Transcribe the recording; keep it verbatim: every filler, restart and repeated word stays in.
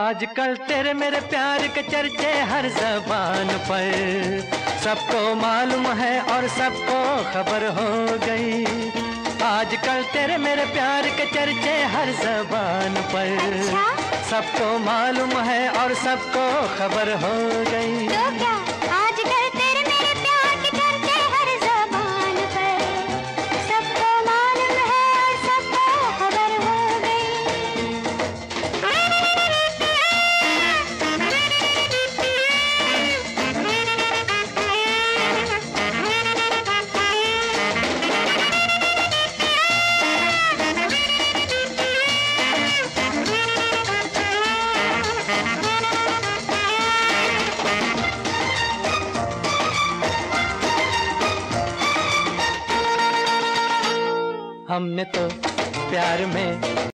आजकल तेरे मेरे प्यार के चर्चे हर ज़बान पर, सबको मालूम है और सबको खबर हो गई। आजकल तेरे मेरे प्यार के चर्चे हर ज़बान पर, अच्छा? सबको मालूम है और सबको खबर हो गई। तो क्या आजकल तेरे मेरे प्यार के चर्चे हर ज़बान पर, सबको मालूम है और सबको खबर हो हमने तो प्यार में